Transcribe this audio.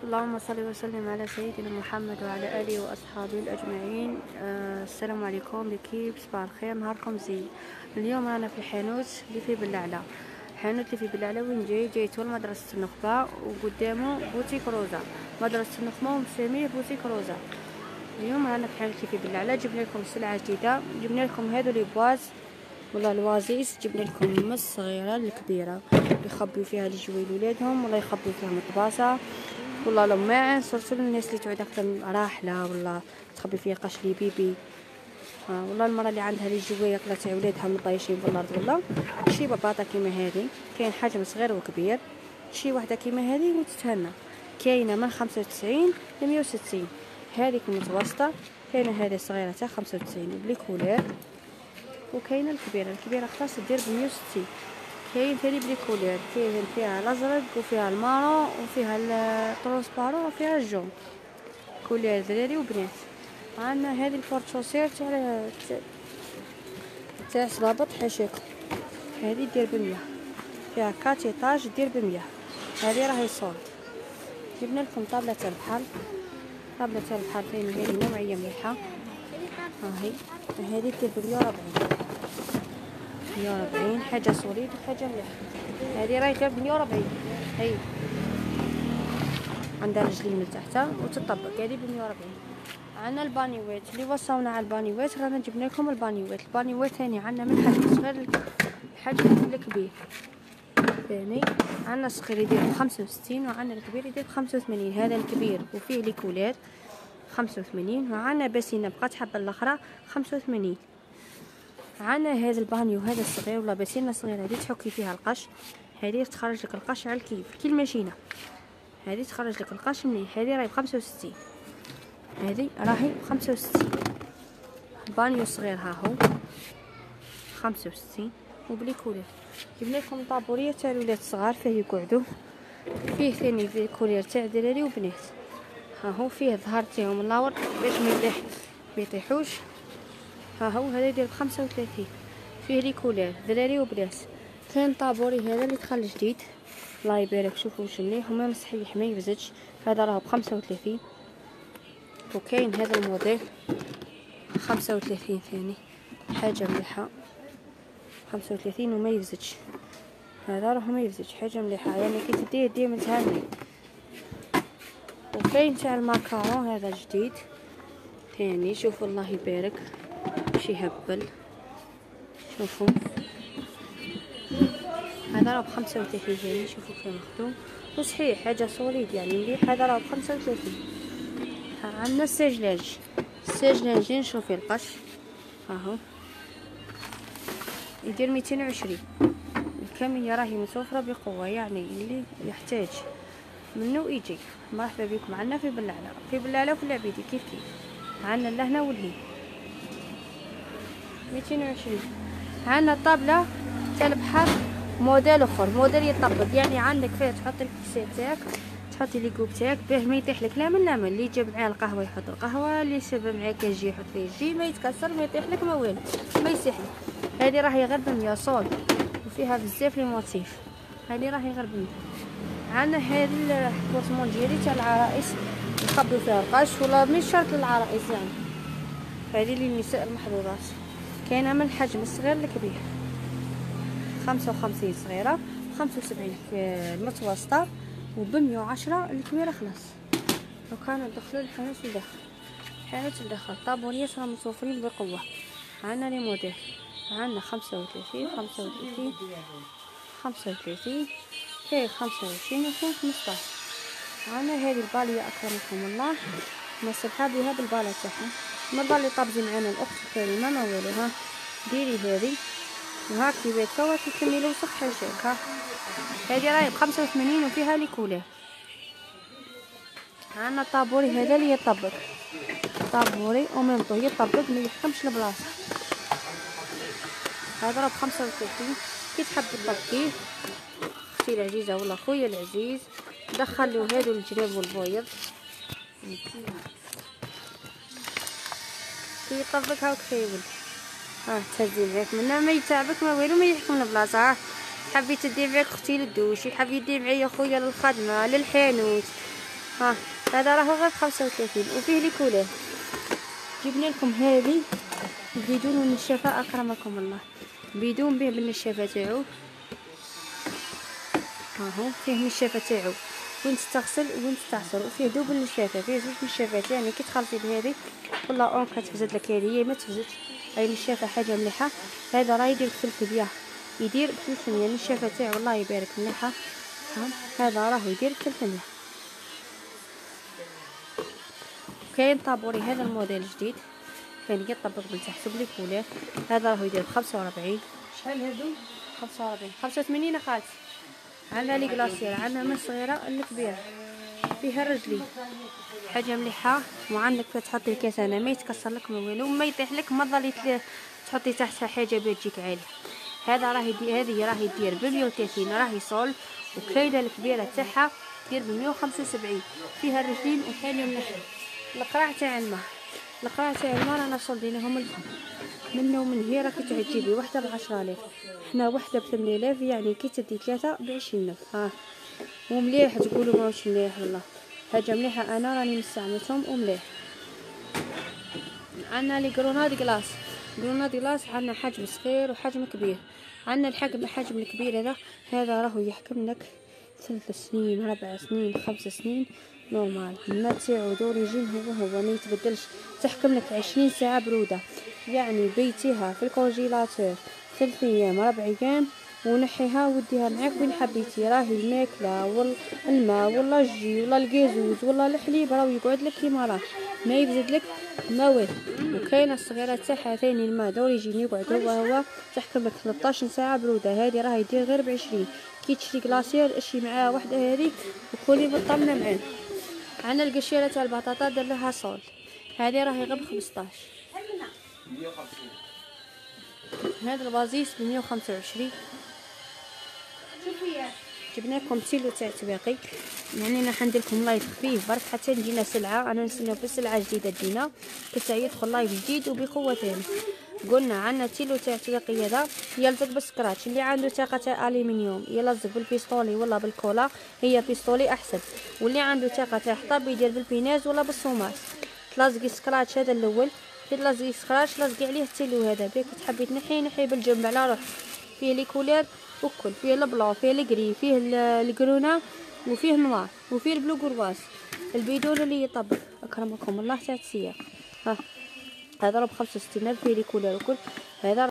اللهم صل وسلم على سيدنا محمد وعلى آله وأصحابه الأجمعين. السلام عليكم، بكيف؟ صباح الخير، نهاركم زين. اليوم أنا في الحانوت اللي في بلعلة. الحانوت اللي في بلعلة وين جيت لمدرسة النخبة، وقدامه بوتيك روزا. مدرسة النخبة ومسميه بوتيك روزا. اليوم رانا في الحانوت اللي في بلعلة، جبنا لكم سلعة جديدة. جبنا لكم هذو لي بواز والله الوازيس، جبنا لكم من الصغيرة للكبيرة، يخبيو فيها الجوي لولادهم ولا يخبيو فيها الطباسة والله لماعن، صرتو للناس اللي تعود اكثر من راحله ولا تخبي فيها قشلي بيبي. والله المراه اللي عندها لي جويه يقلا تاع ولادها مطيشين في الارض، والله شي باباطا كيما هذه، كاين حجم صغير وكبير، شي وحده كيما هذه وتتهنى. كاينه من 95 ل 160، هذيك المتوسطه، كاينه هذه صغيره تاع 95 بلي كولير، وكاينه الكبيره خلاص دير ب 160. كاين ثاني بلي كولير، كاين فيها الازرق وفيها المارو وفيها الترونسبارون وفيها الجون، كولير دراري وبنات. عندنا هذه البورتشوسير تاع صبابط حشيكم، هذه دير ب100، فيها كاتيطاج دير ب100، هذه راهي صول. جبنا لكم طابله تاع البحر، طابله تاع البحر ثاني هذه نوعيه مليحه، هاهي هذه دير ب140، 140 حاجه صوليد وحاجه مليحه. هذه راهي دير ب140، هي عندها رجلين من تحت وتطبق، هذه ب140. عندنا البانيوات اللي وصلنا على البانيوات، رانا جبنا لكم البانيوات ثاني عندنا من حجم صغير لحجم الكبير ثاني. عندنا صغير يدير ب65 وعندنا الكبير يدير ب85، هذا الكبير وفيه ليكولات 85، وعندنا باسينه بقات حبه الاخرى 85. عندنا هذا البانيو هذا الصغير ولا باسينه صغيره هذه تحكي فيها القش، هذه تخرج لك القش على الكيف كي الماشينه، هذه تخرج لك القش مليح، هذه راهي ب65، هذه راهي ب65. بانيو صغير ها هو 65 وبلي كولير. جبنا لكم طابوريه تاع الولاد الصغار فيه يقعدوا، فيه ثاني فيه كولير تاع دراري وبنات، ها هو فيه ظهر تاعهم ملاور باش ما يطيحوش، ها هو هذا يدير ب35، فيه لي كولير دراري وبنات. كاين طابوري هذا اللي دخل جديد الله يبارك، شوفوا واش مليح وما صحيح ما يفزدش، هذا راه ب35. وكاين هذا الموديل 35 ثاني، حاجه مليحه 35 وما يفزدش، هذا راه ما يفزدش حاجه مليحه، يعني كي تديه ديه متهني. وكاين تاع الماكارون هذا جديد ثاني، شوفوا الله يبارك شي هبل، شوفوا هذا راه ب35 ثاني، شوفوا كيف مخدوم وصحيح حاجه سوليد يعني مليح، هذا راه ب35. عندنا السجلاج شوفي القش ها هو يدير 220، الكميه راهي متوفره بقوه، يعني اللي يحتاج منه يجي. مرحبا بكم عندنا في بلعلة وفي العبيدي كيف عندنا اللهنا والهي 220. عندنا الطابله تاع البحر موديل اخر، موديل يطبق، يعني عندك فيه تحط الكيسات تاعك، تحطي لي كوب تاعك باه ما يطيح لك لا من لا من، اللي جاب معاه القهوه يحط القهوه، اللي سبب معاه كاجي يحط فيه الجي، ما يتكسر ما يطيح لك ما والو ما يسيح لك. هذه راهي غير ب100 صول وفيها بزاف لي موتيف، هذه راهي غير ب100. عندنا هذه البورسمون ديالي تاع العرائس نخبيو فيها القش، ولا مش شرط للعرائس يعني، هذه للنساء المحظوظات، كاينه من الحجم الصغير للكبير، 55 صغيره، 75 في المتوسطه، وب110 الكبيره خلاص. لو كانوا ندخلوا الحانوت ندخل طابونيات راه متوفرين بقوه. عندنا لي موديل، عندنا 35 كاين 25 وكاين 15. عندنا هذه الباليه اكرمكم الله، نصحها بها بالباله تاعها، ما بالي طابزي معنا الاخت الكريمه ما والو، ها ديري هذه وهاكي بيتكوى تكملي وسخ حاجك، ها هذه راهي ب85 وفيها لي كولير. عندنا الطابوري هذا اللي يطبق، طابوري ومنطو يطبق ما يحكمش البلاصه، هذا راه ب35. كي تحب تطبقيه اختي العزيزه ولا خويا العزيز دخلوا هادو الجراب والبويض كي يطبقها وكيول، تهزي معاك منا ما يتعبك ما والو ما يحكم البلاصه. حبي تدي معاك اختي للدوش، حبي يدي معايا خويا للخدمه للحانوت، ها هذا راهو غير ب35 وفيه لي كولور. جبنا لكم هذه بدون النشافه اكرمكم الله، بدون به بالنشافه تاعو. هاهو فيه النشافه تاعو وين تستغسل وين تستعصر، وفيه دوبل النشافه، فيه زوج نشافات. يعني كي تخلطي بهذه والله اون كتفزت لك هذه ما تفزتش. هاي النشافه حاجه مليحه. هذا راه يدير بفلفل ياه، يدير بفلفل ياه النشافه تاعو الله يبارك مليحه. هذا راه يدير بفلفل ياه. كاين طابوري هذا الموديل جديد، كاين يطبق بالتحسب لي كولير. هذا راهو يدير ب45. شحال هادو؟ 45 85 اخالتي. عندنا لي كلاصير، عندنا من الصغيره للكبيره، فيها الرجلي حاجه مليحه. وعندك تحطي الكاس هنا ما يتكسر لك ما والو، ما يطيح لك، ما ظليت تحطي تحتها حاجه بتجيك عاليه. هذا راه هذه راه يدير ب 130 راه يصول. وكاينه الكبيره تاعها دير ب 175، فيها الرجلين وحاليه مليحه. القراع تاع الماء، القراع تاع الماء رانا صولدينهم لكم من ومن هي راكي تعجبي. وحده ب10000، حنا وحده ب8000، يعني كي تدي 3 ب20000. ها ومليح تقولوا واش مليح والله، حاجه مليحه. انا راني مستعملتهم ومليح. عندنا لي كروناد كلاص، كروناد كلاص عندنا حجم صغير وحجم كبير. عندنا الحجم الكبير هذا راهو يحكم لك 3 سنين 4 سنين 5 سنين نورمال. الماء تاعو دوريجين هو ما يتبدلش. تحكم لك 20 ساعه بروده، يعني بيتيها في الكونجيلاتور 3 ايام 4 ايام ونحيها وديها معاك وين حبيتي. راهي الماكله والماء ولا الجي ولا الكازوز ولا الحليب راهو يقعد لك كيما راه، ما يفزد لك ما والو. وكاينه الصغيره تاعها ثاني الماء دوريجين يقعد هو تحكم لك 13 ساعه بروده. هذه راهي يدير غير ب20. كي تشري كلاصير اشي معاها وحده هذيك وكوني مطمنه معاه. عندنا القشيره تاع البطاطا دير لها صول، هذه راهي غير ب15. هذا البازيس ب125. جبناكم كيلو تاع تباقي، يعني راح نديرلكم لايف خفيف برك حتى نجينا سلعه. انا نستناو في سلعه جديده تجينا حتى يدخل لايف جديد وبقوه ثاني. قلنا عندنا كيلو تاع تباقي هذا يلزق بالسكراتش. اللي عنده تاقه تاع الومنيوم يلزق بالبيستولي ولا بالكولا، هي بيستولي احسن. واللي عنده تاقه تاع حطب يدير بالبيناز ولا بالصوماس. تلزقي سكراتش هذا الاول، كي تلزقي سكراتش لزقي عليه التيلو هذا بيك تحبي تنحي بالجنب على روحك. فيه لي كولير وكل، فيه البلون فيه الكري فيه الكرونا وفيه نوار وفيه البلو كرواس. البيدون اللي يطبق اكرمكم الله تاع السياق. ها هذا راه ب65 فيه لي كولير وكل. هذا